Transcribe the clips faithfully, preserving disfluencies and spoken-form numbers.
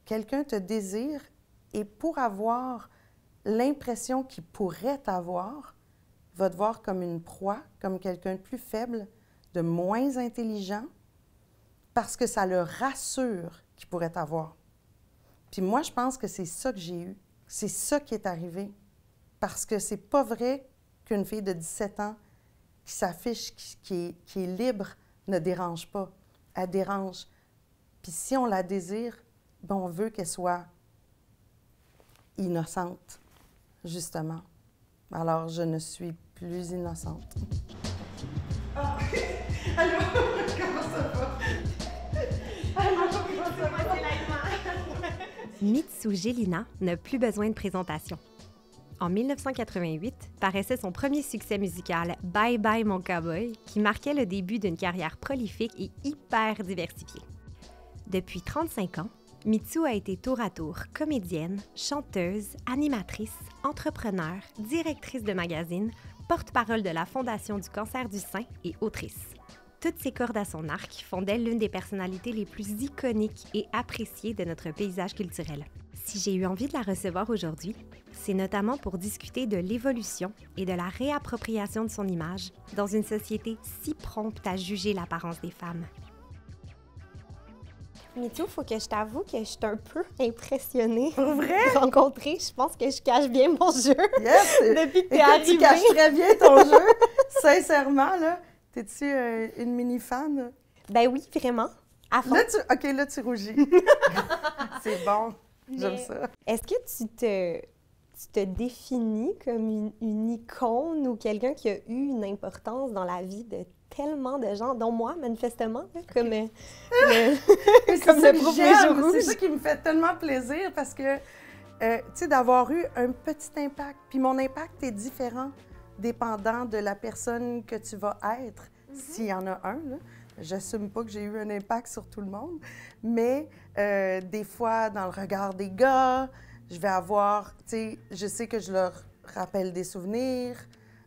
quelqu'un te désire et pour avoir l'impression qu'il pourrait t'avoir, va te voir comme une proie, comme quelqu'un de plus faible, de moins intelligent, parce que ça le rassure qu'il pourrait t'avoir. Puis moi, je pense que c'est ça que j'ai eu. C'est ça qui est arrivé. Parce que c'est pas vrai qu'une fille de dix-sept ans qui s'affiche, qui, qui, est, qui est libre, ne dérange pas. Elle dérange. Puis si on la désire, ben on veut qu'elle soit innocente, justement. Alors, je ne suis plus innocente. Ah! Allô? Comment ça va? Allô? Comment ça va? Mitsou Gélina n'a plus besoin de présentation. En mille neuf cent quatre-vingt-huit, paraissait son premier succès musical « Bye Bye Mon Cowboy » qui marquait le début d'une carrière prolifique et hyper diversifiée. Depuis trente-cinq ans, Mitsou a été tour à tour comédienne, chanteuse, animatrice, entrepreneur, directrice de magazine, porte-parole de la Fondation du cancer du sein et autrice. Toutes ces cordes à son arc font d'elle l'une des personnalités les plus iconiques et appréciées de notre paysage culturel. Si j'ai eu envie de la recevoir aujourd'hui, c'est notamment pour discuter de l'évolution et de la réappropriation de son image dans une société si prompte à juger l'apparence des femmes. Mitsou, il faut que je t'avoue que je suis un peu impressionnée. Pour vrai? De rencontrer. Je pense que je cache bien mon jeu. Yes! Depuis que t'es Écoute, arrivée. tu caches très bien ton jeu. Sincèrement, là, t'es-tu euh, une mini-fan? Ben oui, vraiment. À fond. Là, tu... OK, là, tu rougis. C'est bon. J'aime Mais ça. Est-ce que tu te, tu te définis comme une, une icône ou quelqu'un qui a eu une importance dans la vie de tellement de gens, dont moi, manifestement, là, comme, euh, le, comme ça le que groupe j'aime, Les Joues c'est Rouges. ça qui me fait tellement plaisir parce que, euh, tu sais, d'avoir eu un petit impact. Puis mon impact est différent dépendant de la personne que tu vas être, mm-hmm. s'il y en a un, là. J'assume pas que j'ai eu un impact sur tout le monde, mais euh, des fois, dans le regard des gars, je vais avoir, tu sais, je sais que je leur rappelle des souvenirs.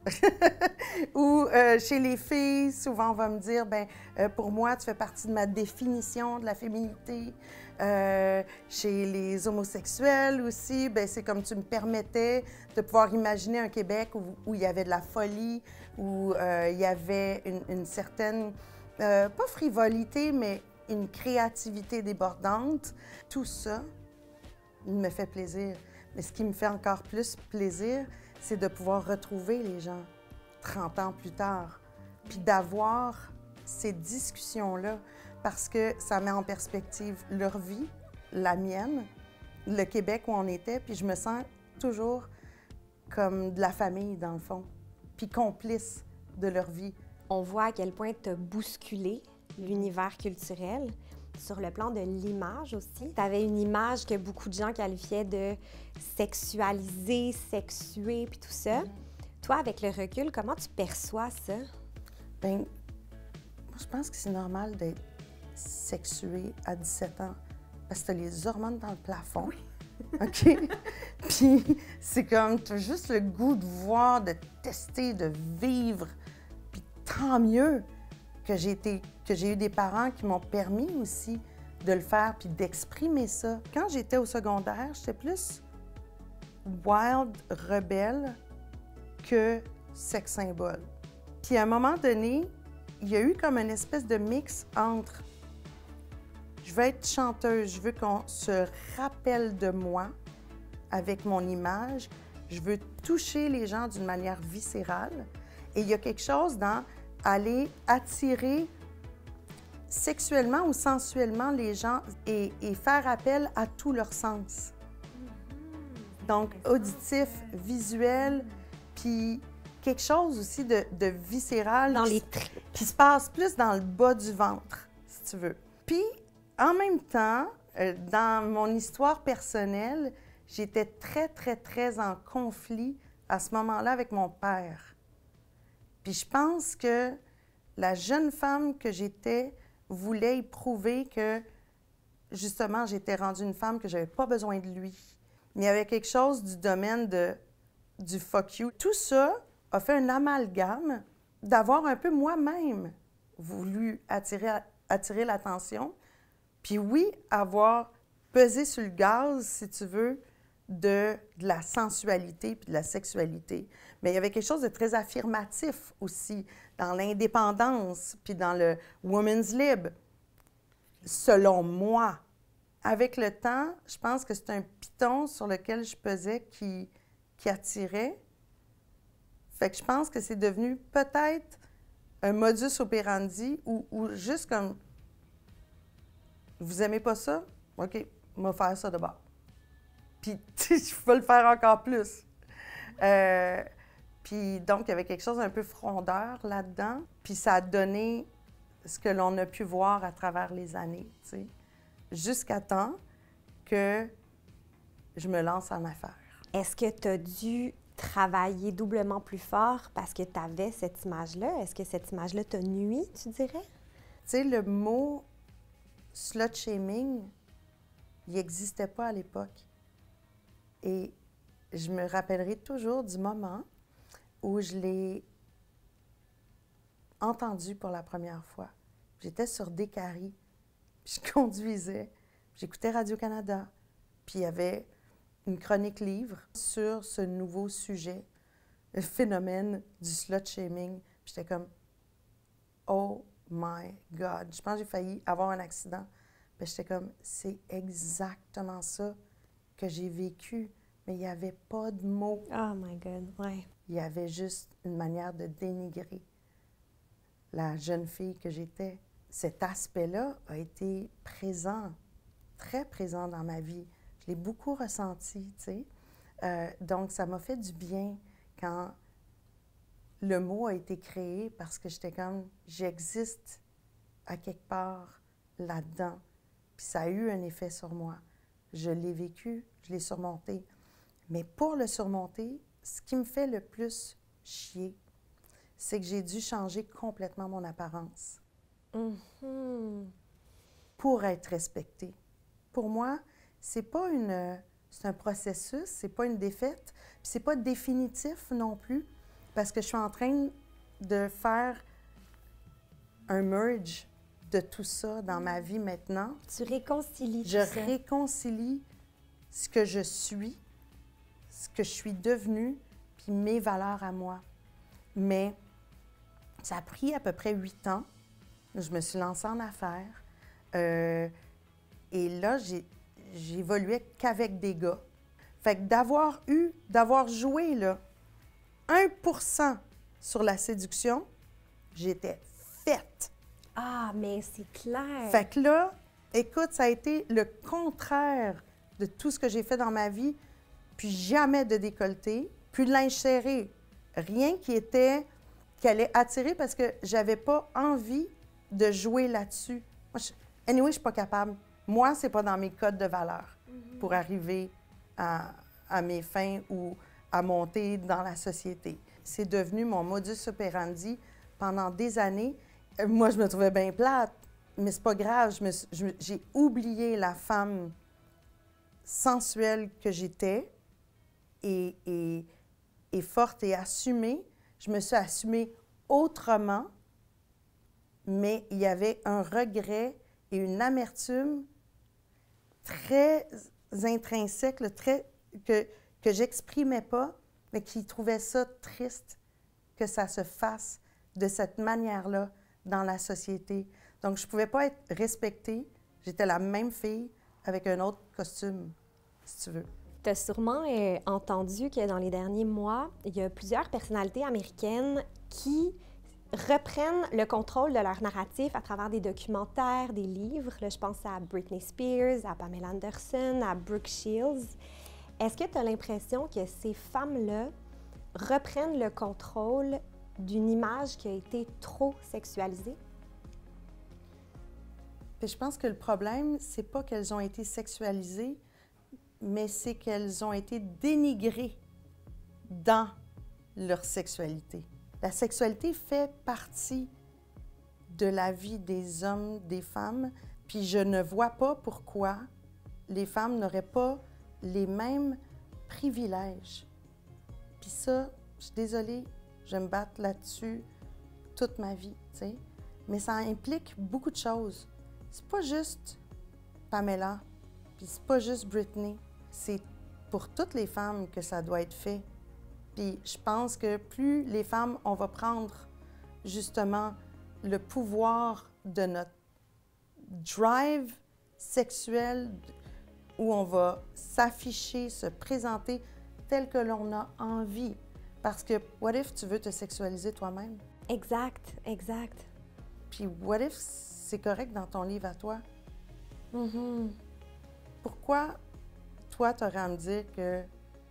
Ou euh, chez les filles, souvent on va me dire, ben euh, pour moi, tu fais partie de ma définition de la féminité. Euh, chez les homosexuels aussi, ben c'est comme tu me permettais de pouvoir imaginer un Québec où, où il y avait de la folie, où euh, il y avait une, une certaine Euh, pas frivolité, mais une créativité débordante. Tout ça me fait plaisir. Mais ce qui me fait encore plus plaisir, c'est de pouvoir retrouver les gens trente ans plus tard, puis d'avoir ces discussions-là, parce que ça met en perspective leur vie, la mienne, le Québec où on était, puis je me sens toujours comme de la famille, dans le fond, puis complice de leur vie. On voit à quel point tu as bousculé l'univers culturel sur le plan de l'image aussi. Tu avais une image que beaucoup de gens qualifiaient de sexualisée, sexuée, puis tout ça. Mm-hmm. Toi, avec le recul, comment tu perçois ça? Bien, moi, je pense que c'est normal d'être sexuée à dix-sept ans parce que tu as les hormones dans le plafond. Oui. OK? Puis c'est comme, tu as juste le goût de voir, de tester, de vivre. Tant mieux que j'ai été, que j'ai eu des parents qui m'ont permis aussi de le faire puis d'exprimer ça. Quand j'étais au secondaire, j'étais plus wild, rebelle que sex symbole. Puis à un moment donné, il y a eu comme une espèce de mix entre je veux être chanteuse, je veux qu'on se rappelle de moi avec mon image, je veux toucher les gens d'une manière viscérale. Et il y a quelque chose dans aller attirer sexuellement ou sensuellement les gens et, et faire appel à tous leurs sens. Donc, auditif, visuel, puis quelque chose aussi de, de viscéral. Dans qui, les tripes. Qui se passe plus dans le bas du ventre, si tu veux. Puis, en même temps, euh, dans mon histoire personnelle, j'étais très, très, très en conflit à ce moment-là avec mon père. Puis je pense que la jeune femme que j'étais voulait y prouver que, justement, j'étais rendue une femme, que je n'avais pas besoin de lui. Mais il y avait quelque chose du domaine de, du fuck you. Tout ça a fait un amalgame d'avoir un peu moi-même voulu attirer, attirer l'attention. Puis oui, avoir peser sur le gaz, si tu veux, de, de la sensualité puis de la sexualité. Mais il y avait quelque chose de très affirmatif aussi dans l'indépendance puis dans le women's lib, selon moi. Avec le temps, je pense que c'est un piton sur lequel je pesais qui, qui attirait. Fait que je pense que c'est devenu peut-être un modus operandi ou, ou juste comme « Vous aimez pas ça? OK, on va faire ça de bord. » Puis, je peux le faire encore plus. Euh, puis, donc, il y avait quelque chose d'un peu frondeur là-dedans. Puis, ça a donné ce que l'on a pu voir à travers les années, tu sais, jusqu'à temps que je me lance en affaires. Est-ce que tu as dû travailler doublement plus fort parce que tu avais cette image-là? Est-ce que cette image-là t'a nui, tu dirais? Tu sais, le mot slut-shaming, il n'existait pas à l'époque. Et je me rappellerai toujours du moment où je l'ai entendu pour la première fois. J'étais sur Décarie, puis je conduisais, j'écoutais Radio-Canada, puis il y avait une chronique livre sur ce nouveau sujet, le phénomène du slut-shaming. Puis j'étais comme « Oh my God! » Je pense que j'ai failli avoir un accident. Puis j'étais comme « C'est exactement ça que j'ai vécu. » Mais il n'y avait pas de mots. Oh my God, ouais. Il y avait juste une manière de dénigrer la jeune fille que j'étais. Cet aspect-là a été présent, très présent dans ma vie. Je l'ai beaucoup ressenti, tu sais. Euh, donc, ça m'a fait du bien quand le mot a été créé parce que j'étais comme, j'existe à quelque part là-dedans. Puis ça a eu un effet sur moi. Je l'ai vécu, je l'ai surmonté. Mais pour le surmonter, ce qui me fait le plus chier, c'est que j'ai dû changer complètement mon apparence Mm-hmm. pour être respectée. Pour moi, c'est pas une, c'est un processus, c'est pas une défaite, puis c'est pas définitif non plus, parce que je suis en train de faire un merge de tout ça dans ma vie maintenant. Tu réconcilies Je tout ça. réconcilie ce que je suis, ce que je suis devenue, puis mes valeurs à moi. Mais ça a pris à peu près huit ans. Je me suis lancée en affaires. Euh, et là, j'ai, j'évoluais qu'avec des gars. Fait que d'avoir eu, d'avoir joué, là, un pour cent sur la séduction, j'étais faite. Ah, mais c'est clair. Fait que là, écoute, ça a été le contraire de tout ce que j'ai fait dans ma vie. Puis jamais de décolleté, puis de linge serré. Rien qui était, qui allait attirer parce que j'avais pas envie de jouer là-dessus. Moi, je, anyway, je suis pas capable. Moi, c'est pas dans mes codes de valeur mm-hmm. pour arriver à, à mes fins ou à monter dans la société. C'est devenu mon modus operandi pendant des années. Moi, je me trouvais bien plate, mais c'est pas grave. Je me, je, j'ai oublié la femme sensuelle que j'étais et, et, et forte et assumée. Je me suis assumée autrement, mais il y avait un regret et une amertume très intrinsèque, là, très, que, que j'exprimais pas, mais qui trouvait ça triste que ça se fasse de cette manière-là dans la société. Donc, je pouvais pas être respectée. J'étais la même fille avec un autre costume, si tu veux. Tu as sûrement euh, entendu que dans les derniers mois, il y a plusieurs personnalités américaines qui reprennent le contrôle de leur narratif à travers des documentaires, des livres. Là, je pense à Britney Spears, à Pamela Anderson, à Brooke Shields. Est-ce que tu as l'impression que ces femmes-là reprennent le contrôle d'une image qui a été trop sexualisée? Puis je pense que le problème, c'est pas qu'elles ont été sexualisées, mais c'est qu'elles ont été dénigrées dans leur sexualité. La sexualité fait partie de la vie des hommes, des femmes, puis je ne vois pas pourquoi les femmes n'auraient pas les mêmes privilèges. Puis ça, je suis désolée, je vais me battre là-dessus toute ma vie, tu sais. Mais ça implique beaucoup de choses. C'est pas juste Pamela Puis c'est pas juste Britney, c'est pour toutes les femmes que ça doit être fait. Puis je pense que plus les femmes, on va prendre justement le pouvoir de notre drive sexuel, où on va s'afficher, se présenter tel que l'on a envie. Parce que, what if tu veux te sexualiser toi-même? Exact, exact. Puis, what if c'est correct dans ton livre à toi? Mm-hmm. Pourquoi, toi, t'aurais à me dire que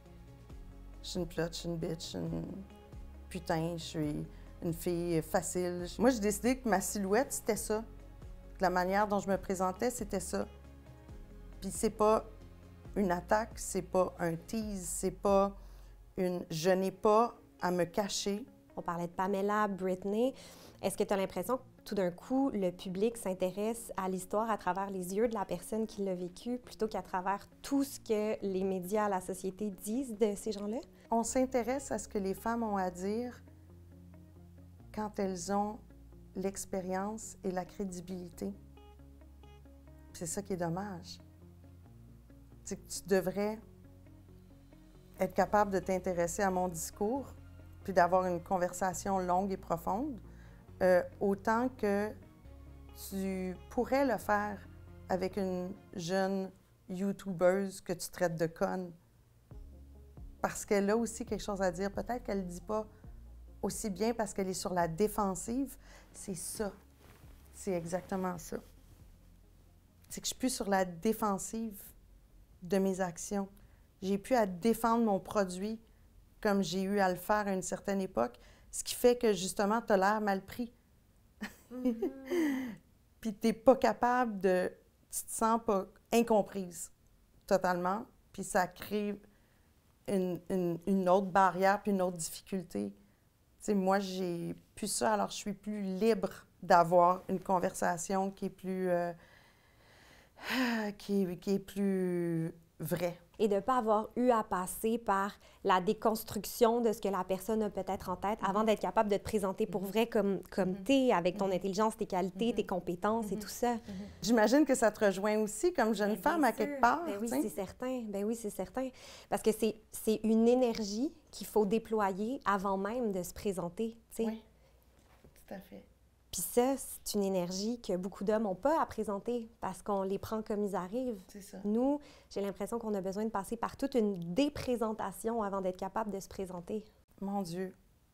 je suis une plotte, je suis une bitch, je suis une putain, je suis une fille facile? Moi, j'ai décidé que ma silhouette, c'était ça. La manière dont je me présentais, c'était ça. Puis c'est pas une attaque, c'est pas un tease, c'est pas une... Je n'ai pas à me cacher. On parlait de Pamela, Britney. Est-ce que tu as l'impression que tout d'un coup, le public s'intéresse à l'histoire à travers les yeux de la personne qui l'a vécu plutôt qu'à travers tout ce que les médias, la société disent de ces gens-là? On s'intéresse à ce que les femmes ont à dire quand elles ont l'expérience et la crédibilité. C'est ça qui est dommage. C'est que tu devrais être capable de t'intéresser à mon discours puis d'avoir une conversation longue et profonde, euh, autant que tu pourrais le faire avec une jeune YouTubeuse que tu traites de conne. Parce qu'elle a aussi quelque chose à dire. Peut-être qu'elle ne dit pas aussi bien parce qu'elle est sur la défensive. C'est ça. C'est exactement ça. C'est que je suis plus sur la défensive de mes actions. J'ai plus à défendre mon produit comme j'ai eu à le faire à une certaine époque, ce qui fait que, justement, tu as l'air mal pris. Mm-hmm. Puis tu n'es pas capable de... Tu te sens pas incomprise totalement, puis ça crée une, une, une autre barrière puis une autre difficulté. Tu sais, moi, j'ai plus ça, alors je suis plus libre d'avoir une conversation qui est plus... Euh, qui, qui est plus vraie. Et de ne pas avoir eu à passer par la déconstruction de ce que la personne a peut-être en tête avant d'être capable de te présenter pour vrai comme, comme mm-hmm. t'es, avec ton intelligence, tes qualités, mm-hmm. tes compétences mm-hmm. et tout ça. Mm-hmm. J'imagine que ça te rejoint aussi comme jeune bien femme sûr. À quelque part. Ben oui, t'sais? c'est certain. Ben oui, c'est certain. Parce que c'est, c'est une énergie qu'il faut déployer avant même de se présenter. T'sais. Oui, tout à fait. Puis ça, c'est une énergie que beaucoup d'hommes n'ont pas à présenter parce qu'on les prend comme ils arrivent. C'est ça. Nous, j'ai l'impression qu'on a besoin de passer par toute une déprésentation avant d'être capable de se présenter. Mon Dieu.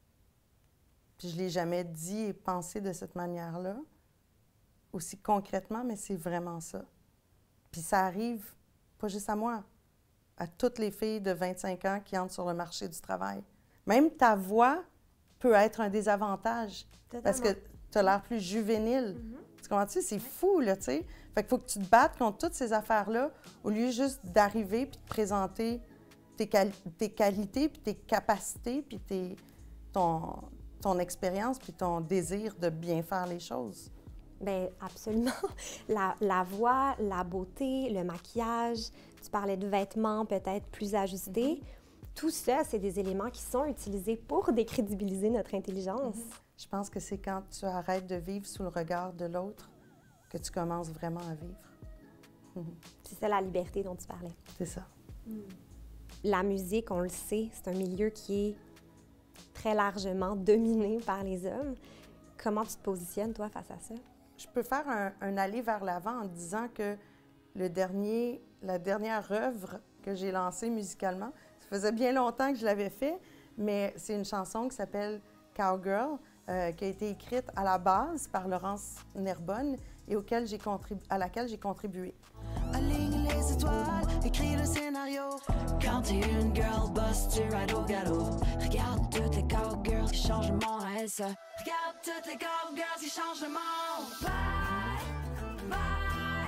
Puis je ne l'ai jamais dit et pensé de cette manière-là, aussi concrètement, mais c'est vraiment ça. Puis ça arrive, pas juste à moi, à toutes les filles de vingt-cinq ans qui entrent sur le marché du travail. Même ta voix peut être un désavantage. Totalement. Parce que tu as l'air plus juvénile. Mm-hmm. Tu comprends-tu? C'est fou, là, tu sais. Fait qu'il faut que tu te battes contre toutes ces affaires-là au lieu juste d'arriver puis de présenter tes, quali- tes qualités puis tes capacités puis tes, ton, ton expérience puis ton désir de bien faire les choses. Bien, absolument. La, la voix, la beauté, le maquillage, tu parlais de vêtements peut-être plus ajustés. Mm-hmm. Tout ça, c'est des éléments qui sont utilisés pour décrédibiliser notre intelligence. Mm-hmm. Je pense que c'est quand tu arrêtes de vivre sous le regard de l'autre que tu commences vraiment à vivre. Mm-hmm. C'est ça la liberté dont tu parlais. C'est ça. Mm. La musique, on le sait, c'est un milieu qui est très largement dominé par les hommes. Comment tu te positionnes, toi, face à ça? Je peux faire un, un aller vers l'avant en disant que le dernier, la dernière œuvre que j'ai lancée musicalement, ça faisait bien longtemps que je l'avais fait, mais c'est une chanson qui s'appelle Cowgirl, euh, qui a été écrite à la base par Laurence Nerbonne et auquel j'ai contribu- à laquelle j'ai contribué. Aligne les étoiles, écris le scénario. Quand t'es une girl boss, tu rides au galop. Regarde toutes les cowgirls qui changent le monde à elles seules. Regarde toutes les cowgirls qui changent le monde. Bye, bye,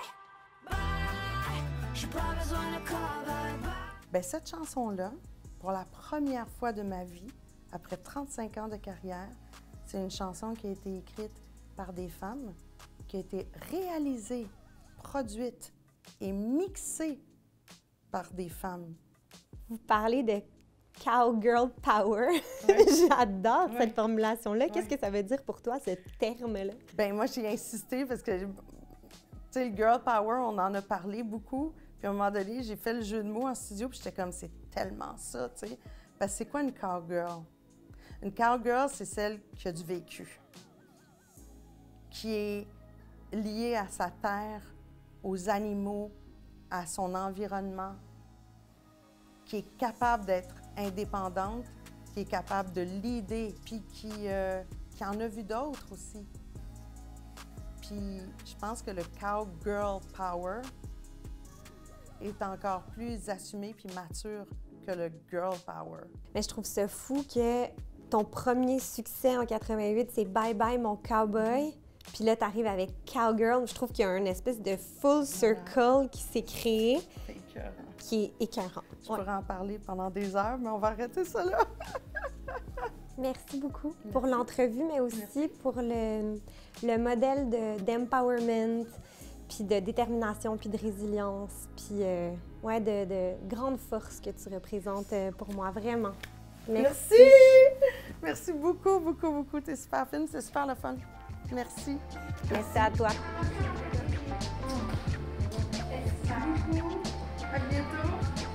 bye. J'ai pas besoin de cover, bye. Bien, cette chanson-là, pour la première fois de ma vie, après trente-cinq ans de carrière, c'est une chanson qui a été écrite par des femmes, qui a été réalisée, produite et mixée par des femmes. Vous parlez de cowgirl power. Ouais. J'adore Ouais. cette formulation-là. Ouais. Qu'est-ce que ça veut dire pour toi, ce terme-là? Bien, moi, j'ai insisté parce que, tu sais, le girl power, on en a parlé beaucoup, Puis à un moment donné, j'ai fait le jeu de mots en studio, puis j'étais comme, c'est tellement ça, tu sais. Parce que c'est quoi une cowgirl? Une cowgirl, c'est celle qui a du vécu, qui est liée à sa terre, aux animaux, à son environnement, qui est capable d'être indépendante, qui est capable de l'aider, puis qui, euh, qui en a vu d'autres aussi. Puis je pense que le cowgirl power est encore plus assumé puis mature que le girl power. Mais je trouve ça fou que ton premier succès en quatre-vingt-huit, c'est Bye Bye Mon Cowboy. Puis là, tu arrives avec Cowgirl. Je trouve qu'il y a une espèce de full circle qui s'est créé, C'est écœurant. qui est écœurant. Je Ouais. pourrais en parler pendant des heures, mais on va arrêter ça là. Merci beaucoup pour l'entrevue, mais aussi pour le, le modèle de- d'empowerment, puis de détermination, puis de résilience, puis euh, ouais, de, de grande force que tu représentes euh, pour moi, vraiment. Merci. Merci! Merci beaucoup, beaucoup, beaucoup. T'es super fine, c'est super le fun. Merci. Merci à toi. À bientôt.